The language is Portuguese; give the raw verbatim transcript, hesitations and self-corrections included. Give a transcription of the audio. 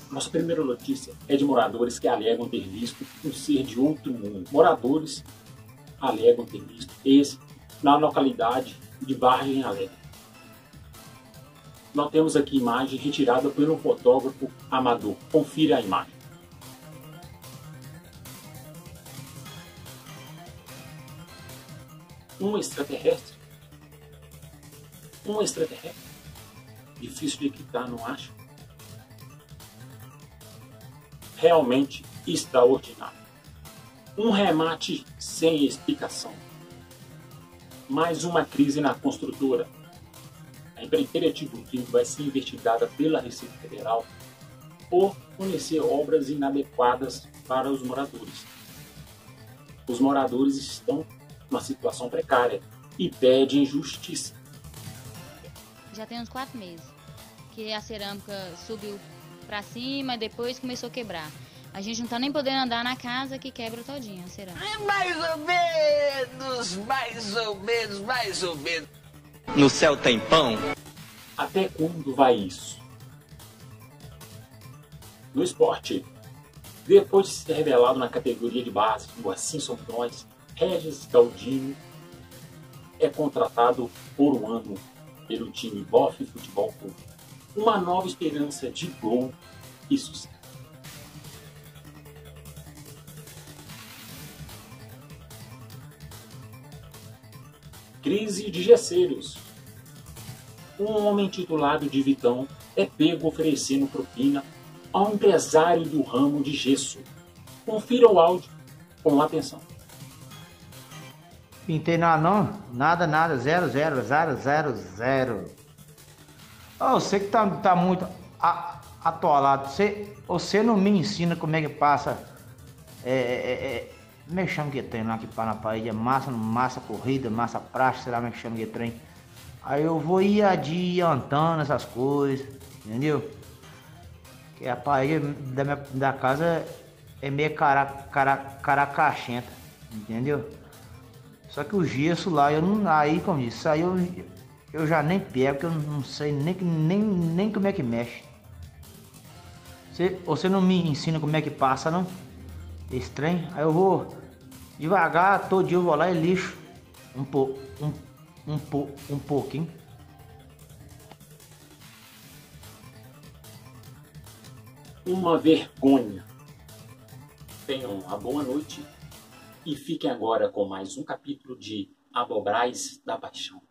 Nossa primeira notícia é de moradores que alegam ter visto um ser de outro mundo. Moradores alegam ter visto esse na localidade de Vargem Alegre. Nós temos aqui imagem retirada por um fotógrafo amador. Confira a imagem. Um extraterrestre? Um extraterrestre? Difícil de acreditar, não acha? Realmente extraordinário. Um remate sem explicação. Mais uma crise na construtora. A empreiteira Tipo Trio vai ser investigada pela Receita Federal por fornecer obras inadequadas para os moradores. Os moradores estão numa situação precária e pedem justiça. Já tem uns quatro meses que a cerâmica subiu para cima e depois começou a quebrar. A gente não tá nem podendo andar na casa que quebra todinha a cerâmica. É mais ou menos, mais ou menos, mais ou menos. No céu tem pão? Até quando vai isso? No esporte, depois de ser revelado na categoria de base, o Assim Somos Nós, Regis Galdino é contratado por um ano pelo time Bofe Futebol Clube. Uma nova esperança de gol e sucesso. Crise de gesseiros. Um homem titulado de Vitão é pego oferecendo propina a um empresário do ramo de gesso. Confira o áudio com atenção. Pintei nada não, nada, nada, zero, zero, zero, zero, zero. Oh, você que tá, tá muito a, atolado, você, você não me ensina como é que passa, é, é, é, como é que chama que tem lá que para na parede, é massa, massa corrida, massa prática, sei lá como é que chama que trem. Aí eu vou ir adiantando essas coisas, entendeu? Que a parede da, minha, da casa é meio cara, cara, caracachenta, entendeu? Só que o gesso lá, eu não, aí como isso, aí eu, eu já nem pego, porque eu não sei nem, nem, nem como é que mexe. Você, você não me ensina como é que passa, não? Esse trem, aí eu vou devagar, todo dia eu vou lá e lixo um, po, um, um, po, um pouquinho. Uma vergonha. Tenham uma boa noite. E fiquem agora com mais um capítulo de Abobrais da Paixão.